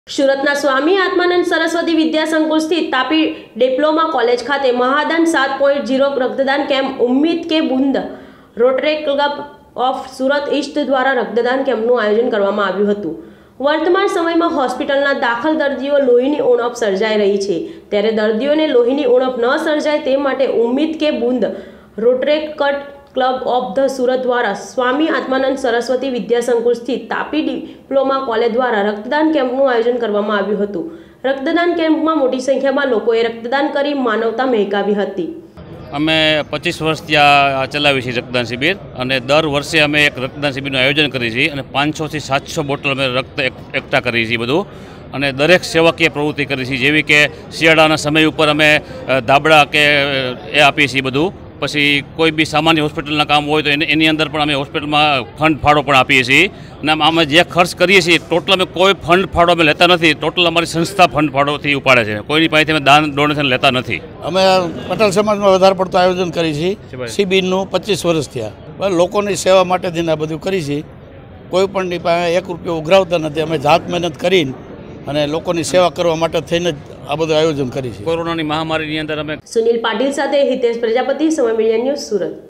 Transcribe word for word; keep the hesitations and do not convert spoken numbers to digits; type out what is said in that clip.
સુરતના સ્વામી આત્માનંદ સરસ્વતી વિદ્યા સંકુલ સ્થિત તાપી ડિપ્લોમા કોલેજ ખાતે મહાદાન સાત પોઈન્ટ ઝીરો રક્તદાન કેમ્પ ઉમ્મીદ કે બુંદ Rotary Club of Surat East દ્વારા રક્તદાન કેમ્પનું આયોજન કરવામાં આવ્યું હતું। વર્તમાન સમયમાં હોસ્પિટલના દાખલ દર્દીઓ લોહીની ઉણપ સર્જાઈ રહી છે, ત્યારે દર્દીઓને લોહીની ઉણપ ન સર્જાય તે માટે ઉમ્મીદ કે બુંદ Rotary Club of the Surat દ્વારા સ્વામી આત્માનંદ સરસ્વતી વિદ્યા સંકુલ સ્થિત તાપી ડિપ્લોમા કોલેજ દ્વારા રક્તદાન કેમ્પનું આયોજન કરવામાં આવ્યું હતું। રક્તદાન કેમ્પમાં મોટી સંખ્યામાં લોકોએ રક્તદાન કરી માનવતા મહેકાવી હતી। અમે પચીસ વર્ષથી આ ચલાવી છીએ રક્તદાન શિબિર, અને દર વર્ષે અમે એક રક્તદાન શિબિરનું આયોજન કરીએ છીએ અને પાંચસોથી સાતસો બોટલ અમે રક્ત એકઠા કરીએ છીએ બધું, અને દરેક સેવાકીય પ્રવૃત્તિ કરીએ છીએ, જેવી કે શિયાળાના સમય ઉપર અમે ધાબળા કે એ આપીએ છીએ બધું। પછી કોઈ બી સામાન્ય હોસ્પિટલના કામ હોય તો એને એની અંદર પણ અમે હોસ્પિટલમાં ફંડ ફાળો પણ આપીએ છીએ, અને અમે જે ખર્ચ કરીએ છીએ ટોટલ અમે કોઈ ફંડ ફાળો અમે લેતા નથી। ટોટલ અમારી સંસ્થા ફંડ ફાળોથી ઉપાડે છે, કોઈની પાસેથી અમે દાન ડોનેશન લેતા નથી। અમે પટેલ સમાજમાં વધારે પડતું આયોજન કરી છીએ શિબિરનું પચીસ વર્ષ થયા, લોકોની સેવા માટે થઈને આ બધું કરી છીએ। કોઈ પણની પાસે એક રૂપિયો ઉઘરાવતા નથી, અમે જાત મહેનત કરીને અને લોકોની સેવા કરવા માટે થઈને જ આ બધું આયોજન કરી છે। કોરોનાની મહામારીની અંદર અમે સુનિલ પાટીલ સાથે હિતેશ પ્રજાપતિ, સમય મીડિયા ન્યૂઝ, સુરત।